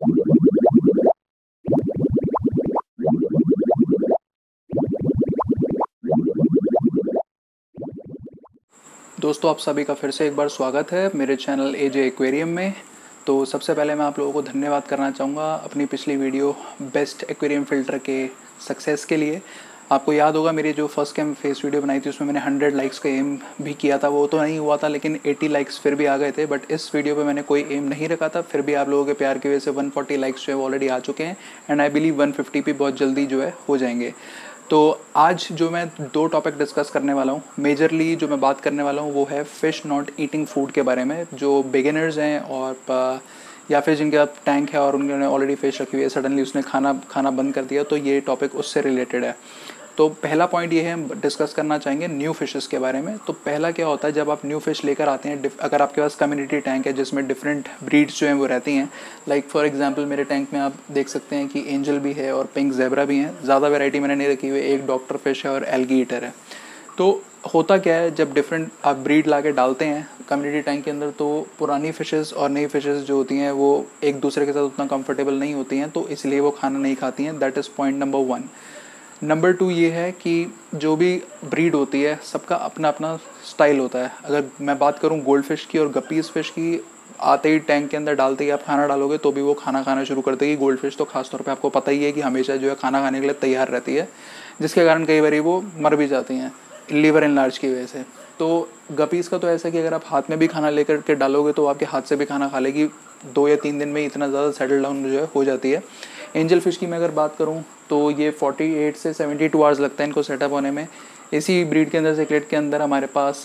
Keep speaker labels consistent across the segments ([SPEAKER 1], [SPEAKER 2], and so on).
[SPEAKER 1] दोस्तों, आप सभी का फिर से एक बार स्वागत है मेरे चैनल एजे एक्वेरियम में। तो सबसे पहले मैं आप लोगों को धन्यवाद करना चाहूँगा अपनी पिछली वीडियो बेस्ट एक्वेरियम फ़िल्टर के सक्सेस के लिए। आपको याद होगा मेरी जो फर्स्ट कैम फेस वीडियो बनाई थी उसमें मैंने 100 लाइक्स का एम भी किया था। वो तो नहीं हुआ था, लेकिन 80 लाइक्स फिर भी आ गए थे। बट इस वीडियो पे मैंने कोई एम नहीं रखा था, फिर भी आप लोगों के प्यार की वजह से 140 लाइक्स जो है वो ऑलरेडी आ चुके हैं। एंड आई बिलीव 150 भी बहुत जल्दी जो है हो जाएंगे। तो आज जो मैं दो टॉपिक डिस्कस करने वाला हूँ, मेजरली जो मैं बात करने वाला हूँ वो है फ़िश नॉट ईटिंग फूड के बारे में। जो बिगिनर्स हैं और या फिर जिनके पास टैंक है और उन्होंने ऑलरेडी फ़िश रखी हुई है, सडनली उसने खाना बंद कर दिया, तो ये टॉपिक उससे रिलेटेड है। तो पहला पॉइंट ये है, हम डिस्कस करना चाहेंगे न्यू फिशेस के बारे में। तो पहला क्या होता है, जब आप न्यू फिश लेकर आते हैं, अगर आपके पास कम्युनिटी टैंक है जिसमें डिफरेंट ब्रीड्स जो हैं वो रहती हैं, लाइक फॉर एग्जांपल मेरे टैंक में आप देख सकते हैं कि एंजल भी है और पिंक ज़ेब्रा भी हैं। ज़्यादा वैरायटी मैंने नहीं रखी हुई है, एक डॉक्टर फिश है और एल्गी ईटर है। तो होता क्या है, जब डिफरेंट आप ब्रीड ला के डालते हैं कम्युनिटी टैंक के अंदर, तो पुरानी फ़िशेज़ और नई फ़िशेज़ जो होती हैं वो एक दूसरे के साथ उतना कंफर्टेबल नहीं होती हैं, तो इसलिए वो खाना नहीं खाती हैं। That is point number 1। Number 2 ये है कि जो भी ब्रीड होती है सबका अपना अपना स्टाइल होता है। अगर मैं बात करूँ गोल्ड फिश की और गप्पीज़ फिश की, आते ही टैंक के अंदर डालते ही आप खाना डालोगे तो भी वो खाना खाना शुरू कर देगी। गोल्ड फिश तो खासतौर पे आपको पता ही है कि हमेशा जो है खाना खाने के लिए तैयार रहती है, जिसके कारण कई बार वो मर भी जाती हैं लीवर एनलार्ज की वजह से। तो गपीज़ का तो ऐसा है कि अगर आप हाथ में भी खाना लेकर के डालोगे तो आपके हाथ से भी खाना खा लेगी। 2 या 3 दिन में इतना ज़्यादा सेटल डाउन जो है हो जाती है। एंजल फिश की मैं अगर बात करूँ तो ये 48 से 72 आवर्स लगता है इनको सेटअप होने में। इसी ब्रीड के अंदर सिक्लेट के अंदर हमारे पास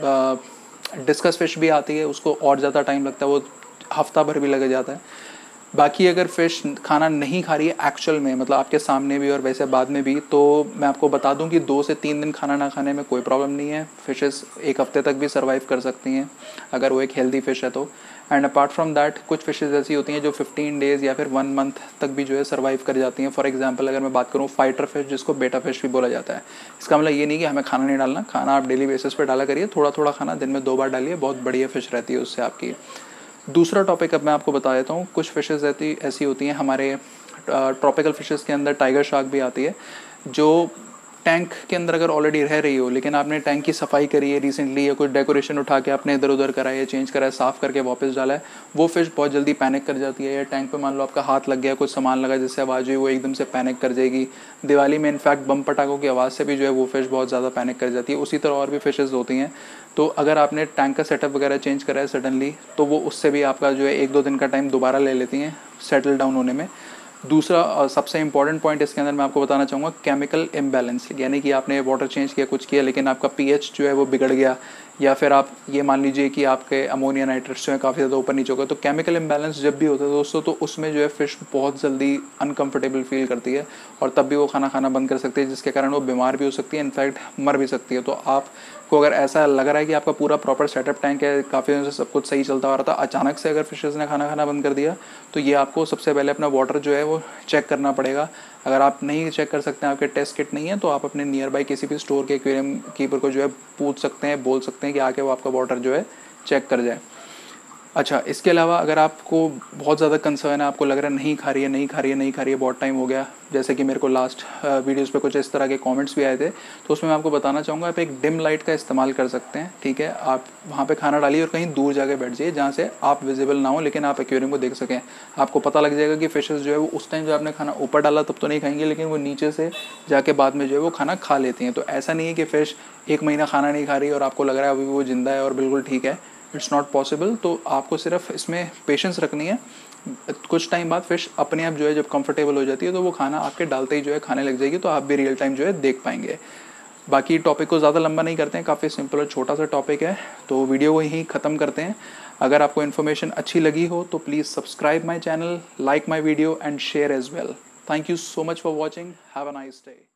[SPEAKER 1] डिस्कस फिश भी आती है, उसको और ज़्यादा टाइम लगता है, वो हफ्ता भर भी लग जाता है। बाकी अगर फ़िश खाना नहीं खा रही है एक्चुअल में, मतलब आपके सामने भी और वैसे बाद में भी, तो मैं आपको बता दूं कि 2 से 3 दिन खाना ना खाने में कोई प्रॉब्लम नहीं है। फ़िशेस एक हफ्ते तक भी सर्वाइव कर सकती हैं अगर वो एक हेल्दी फ़िश है तो। एंड अपार्ट फ्रॉम दैट कुछ फ़िशेस ऐसी होती हैं जो 15 डेज़ या फिर 1 मंथ तक भी जो है सर्वाइव कर जाती हैं। फॉर एग्जाम्पल अगर मैं बात करूँ फाइटर फिश, जिसको बेटा फिश भी बोला जाता है। इसका मतलब ये नहीं कि हमें खाना नहीं डालना, खाना आप डेली बेसिस पे डाला करिए, थोड़ा थोड़ा खाना दिन में 2 बार डालिए, बहुत बढ़िया फ़िश रहती है उससे आपकी। दूसरा टॉपिक अब मैं आपको बता देता हूँ। कुछ फ़िशेज़ ऐसी होती हैं हमारे ट्रॉपिकल फ़िशेज़ के अंदर, टाइगर शार्क भी आती है, जो टैंक के अंदर अगर ऑलरेडी रह रही हो, लेकिन आपने टैंक की सफाई करी है रिसेंटली, या कुछ डेकोरेशन उठा के आपने इधर उधर करा है, चेंज करा है, साफ़ करके वापस डाला है, वो फ़िश बहुत जल्दी पैनिक कर जाती है। या टैंक पे मान लो आपका हाथ लग गया, कुछ सामान लगा जिससे आवाज़ हुई, वो एकदम से पैनिक कर जाएगी। दिवाली में इनफैक्ट बम पटाखों की आवाज़ से भी जो है वो फ़िश बहुत ज़्यादा पैनिक कर जाती है। उसी तरह और भी फ़िशेज़ होती हैं। तो अगर आपने टैंक का सेटअप वगैरह चेंज करा है सडनली, तो वो उससे भी आपका जो है 1-2 दिन का टाइम दोबारा ले लेती हैं सेटल डाउन होने में। दूसरा सबसे इंपॉर्टेंट पॉइंट इसके अंदर मैं आपको बताना चाहूँगा, केमिकल इम्बैलेंस। यानी कि आपने वाटर चेंज किया, कुछ किया, लेकिन आपका पीएच जो है वो बिगड़ गया, या फिर आप ये मान लीजिए कि आपके अमोनिया नाइट्रेट्स जो है काफ़ी ज़्यादा ऊपर नीचे हो गए। तो केमिकल इम्बैलेंस जब भी होता है दोस्तों, तो उसमें जो है फ़िश बहुत जल्दी अनकंफर्टेबल फील करती है और तब भी वो खाना खाना बंद कर सकती है, जिसके कारण वो बीमार भी हो सकती है, इनफैक्ट मर भी सकती है। तो आपको अगर ऐसा लग रहा है कि आपका पूरा प्रॉपर सेटअप टैंक है, काफ़ी दिनों से सब कुछ सही चलता आ रहा था, अचानक से अगर फ़िशेज़ ने खाना खाना बंद कर दिया, तो ये आपको सबसे पहले अपना वाटर जो है वो चेक करना पड़ेगा। अगर आप नहीं चेक कर सकते हैं, आपके टेस्ट किट नहीं है, तो आप अपने नियर बाई किसी भी स्टोर के एक्वेरियम कीपर को जो है पूछ सकते हैं, बोल सकते हैं कि आके वो आपका वाटर जो है चेक कर जाए। अच्छा, इसके अलावा अगर आपको बहुत ज़्यादा कंसर्न है, आपको लग रहा है नहीं खा रही है, नहीं खा रही है, नहीं खा रही है, बहुत टाइम हो गया, जैसे कि मेरे को लास्ट वीडियोस पे कुछ इस तरह के कमेंट्स भी आए थे, तो उसमें मैं आपको बताना चाहूँगा आप एक डिम लाइट का इस्तेमाल कर सकते हैं। ठीक है, आप वहाँ पे खाना डालिए और कहीं दूर जाके बैठ जाइए जहाँ से आप विजिबल ना हो, लेकिन आप एक्वेरियम को देख सकें। आपको पता लग जाएगा कि फिशेज़ जो है वो उस टाइम जो आपने खाना ऊपर डाला तब तो नहीं खाएंगे, लेकिन वो नीचे से जाके बाद में जो है वो खाना खा लेती हैं। तो ऐसा नहीं है कि फ़िश 1 महीना खाना नहीं खा रही और आपको लग रहा है अभी वो ज़िंदा है और बिल्कुल ठीक है। It's not possible. तो आपको सिर्फ इसमें पेशेंस रखनी है। कुछ टाइम बाद फिश अपने आप जो है जब कंफर्टेबल हो जाती है तो वो खाना आपके डालते ही जो है खाने लग जाएगी, तो आप भी रियल टाइम जो है देख पाएंगे। बाकी टॉपिक को ज़्यादा लंबा नहीं करते हैं, काफ़ी सिंपल और छोटा सा टॉपिक है, तो वीडियो को यहीं ख़त्म करते हैं। अगर आपको इन्फॉर्मेशन अच्छी लगी हो तो please subscribe my channel, like my video and share as well. Thank you so much for watching. Have a nice day.